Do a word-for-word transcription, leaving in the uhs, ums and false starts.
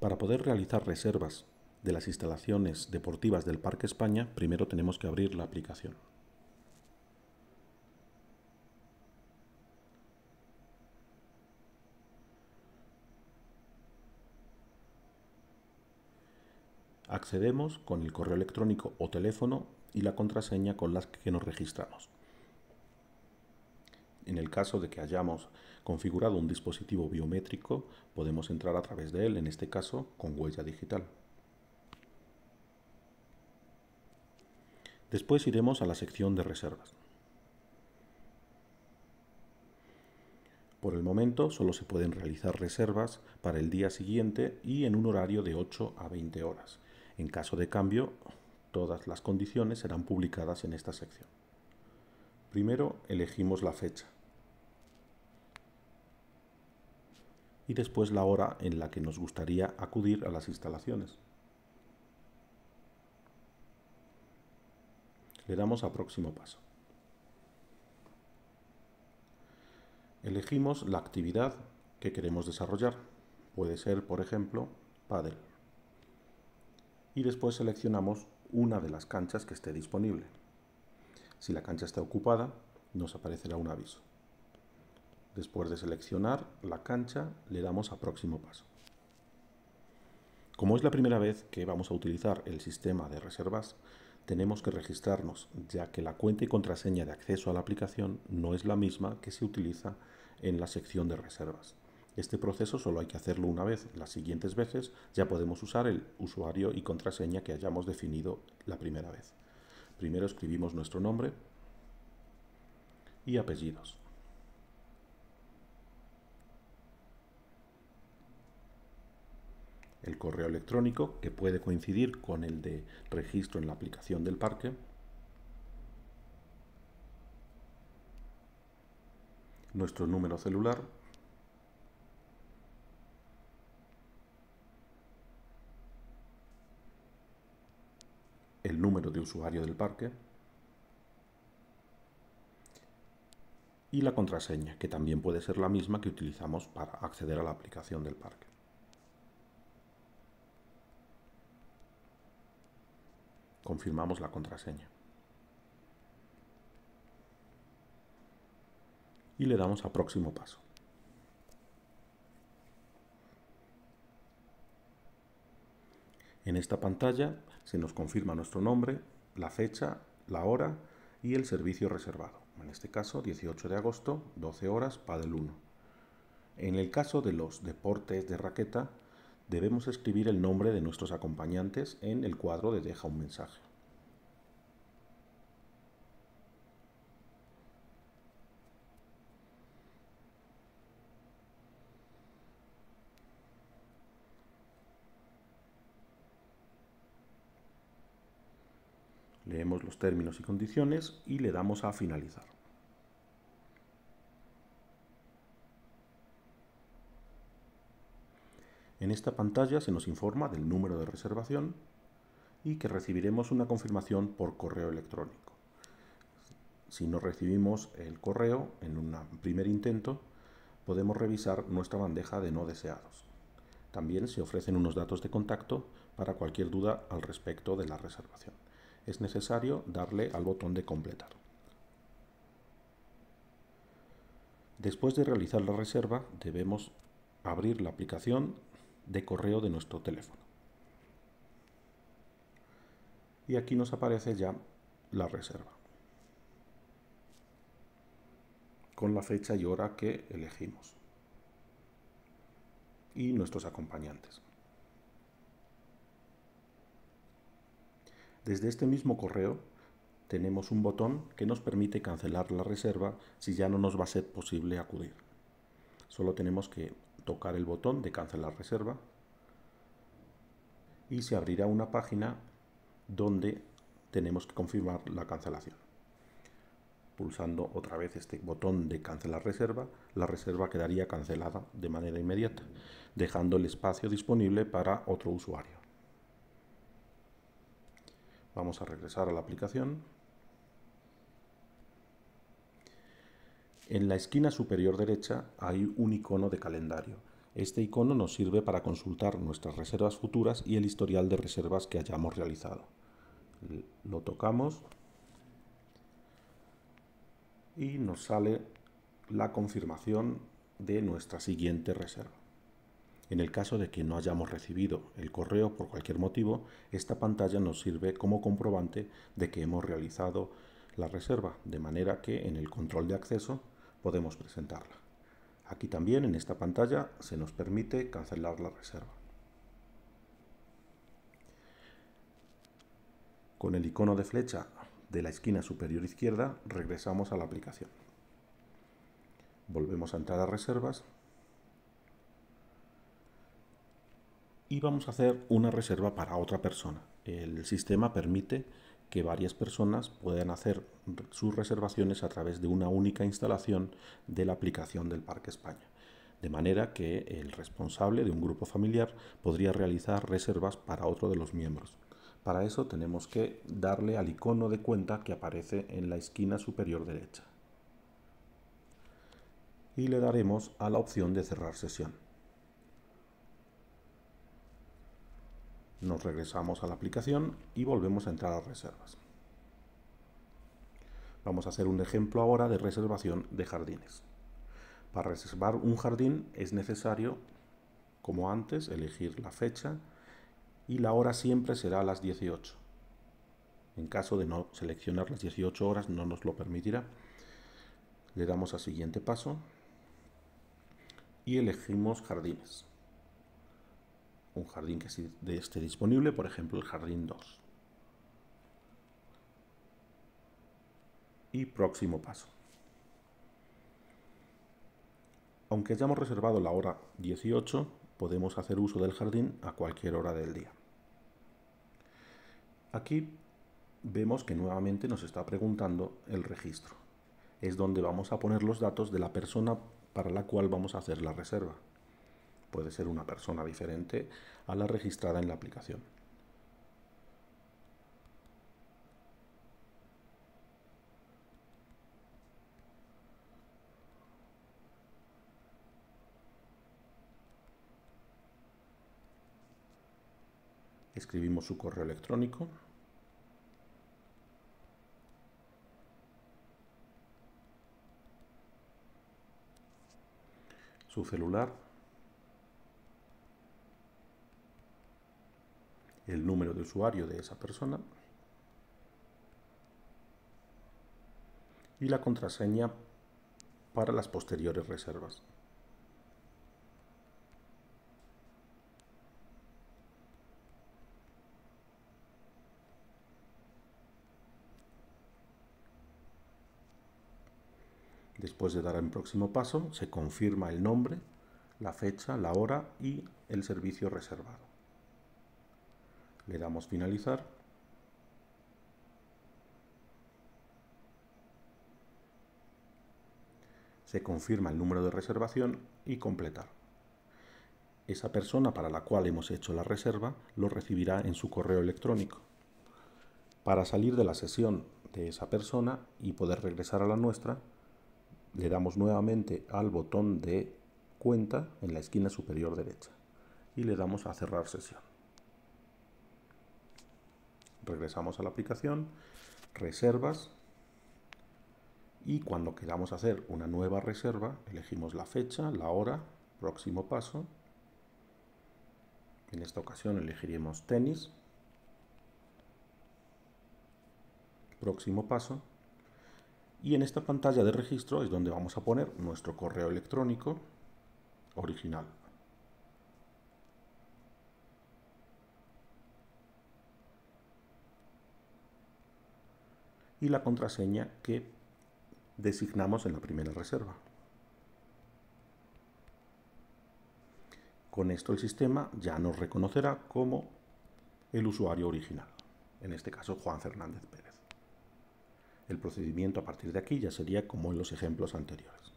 Para poder realizar reservas de las instalaciones deportivas del Parque España, primero tenemos que abrir la aplicación. Accedemos con el correo electrónico o teléfono y la contraseña con las que nos registramos. En el caso de que hayamos configurado un dispositivo biométrico, podemos entrar a través de él, en este caso con huella digital. Después iremos a la sección de reservas. Por el momento solo se pueden realizar reservas para el día siguiente y en un horario de ocho a veinte horas. En caso de cambio, todas las condiciones serán publicadas en esta sección. Primero elegimos la fecha y después la hora en la que nos gustaría acudir a las instalaciones. Le damos a próximo paso. Elegimos la actividad que queremos desarrollar. Puede ser, por ejemplo, pádel. Y después seleccionamos una de las canchas que esté disponible. Si la cancha está ocupada, nos aparecerá un aviso. Después de seleccionar la cancha, le damos a próximo paso. Como es la primera vez que vamos a utilizar el sistema de reservas, tenemos que registrarnos, ya que la cuenta y contraseña de acceso a la aplicación no es la misma que se utiliza en la sección de reservas. Este proceso solo hay que hacerlo una vez. Las siguientes veces ya podemos usar el usuario y contraseña que hayamos definido la primera vez. Primero escribimos nuestro nombre y apellidos. El correo electrónico, que puede coincidir con el de registro en la aplicación del parque. Nuestro número celular. El número de usuario del parque. Y la contraseña, que también puede ser la misma que utilizamos para acceder a la aplicación del parque. Confirmamos la contraseña. Y le damos a próximo paso. En esta pantalla se nos confirma nuestro nombre, la fecha, la hora y el servicio reservado. En este caso, dieciocho de agosto, doce horas, pádel uno. En el caso de los deportes de raqueta, debemos escribir el nombre de nuestros acompañantes en el cuadro de deja un mensaje. Leemos los términos y condiciones y le damos a finalizar. En esta pantalla se nos informa del número de reservación y que recibiremos una confirmación por correo electrónico. Si no recibimos el correo en un primer intento, podemos revisar nuestra bandeja de no deseados. También se ofrecen unos datos de contacto para cualquier duda al respecto de la reservación. Es necesario darle al botón de completar. Después de realizar la reserva, debemos abrir la aplicación de correo de nuestro teléfono. Y aquí nos aparece ya la reserva, con la fecha y hora que elegimos y nuestros acompañantes. Desde este mismo correo tenemos un botón que nos permite cancelar la reserva si ya no nos va a ser posible acudir. Solo tenemos que tocar el botón de cancelar reserva y se abrirá una página donde tenemos que confirmar la cancelación. Pulsando otra vez este botón de cancelar reserva, la reserva quedaría cancelada de manera inmediata, dejando el espacio disponible para otro usuario. Vamos a regresar a la aplicación. En la esquina superior derecha hay un icono de calendario Este icono nos sirve para consultar nuestras reservas futuras y el historial de reservas que hayamos realizado. Lo tocamos y nos sale la confirmación de nuestra siguiente reserva. En el caso de que no hayamos recibido el correo por cualquier motivo, esta pantalla nos sirve como comprobante de que hemos realizado la reserva, de manera que en el control de acceso podemos presentarla. Aquí también en esta pantalla se nos permite cancelar la reserva. Con el icono de flecha de la esquina superior izquierda regresamos a la aplicación. Volvemos a entrar a reservas y vamos a hacer una reserva para otra persona. El sistema permite que varias personas puedan hacer sus reservaciones a través de una única instalación de la aplicación del Parque España, de manera que el responsable de un grupo familiar podría realizar reservas para otro de los miembros. Para eso tenemos que darle al icono de cuenta que aparece en la esquina superior derecha y le daremos a la opción de cerrar sesión. Nos regresamos a la aplicación y volvemos a entrar a reservas. Vamos a hacer un ejemplo ahora de reservación de jardines. Para reservar un jardín es necesario, como antes, elegir la fecha y la hora siempre será a las dieciocho. En caso de no seleccionar las dieciocho horas no nos lo permitirá. Le damos a siguiente paso y elegimos jardines. Un jardín que esté disponible, por ejemplo el jardín dos. Y próximo paso. Aunque hayamos reservado la hora dieciocho, podemos hacer uso del jardín a cualquier hora del día. Aquí vemos que nuevamente nos está preguntando el registro. Es donde vamos a poner los datos de la persona para la cual vamos a hacer la reserva. Puede ser una persona diferente a la registrada en la aplicación. Escribimos su correo electrónico. Su celular. El número de usuario de esa persona. Y la contraseña para las posteriores reservas. Después de dar el próximo paso, se confirma el nombre, la fecha, la hora y el servicio reservado. Le damos finalizar. Se confirma el número de reservación y completar. Esa persona para la cual hemos hecho la reserva lo recibirá en su correo electrónico. Para salir de la sesión de esa persona y poder regresar a la nuestra, le damos nuevamente al botón de cuenta en la esquina superior derecha y le damos a cerrar sesión. Regresamos a la aplicación, reservas, y cuando queramos hacer una nueva reserva elegimos la fecha, la hora, próximo paso. En esta ocasión elegiremos tenis, próximo paso. Y en esta pantalla de registro es donde vamos a poner nuestro correo electrónico original. Y la contraseña que designamos en la primera reserva. Con esto el sistema ya nos reconocerá como el usuario original, en este caso Juan Fernández Pérez. El procedimiento a partir de aquí ya sería como en los ejemplos anteriores.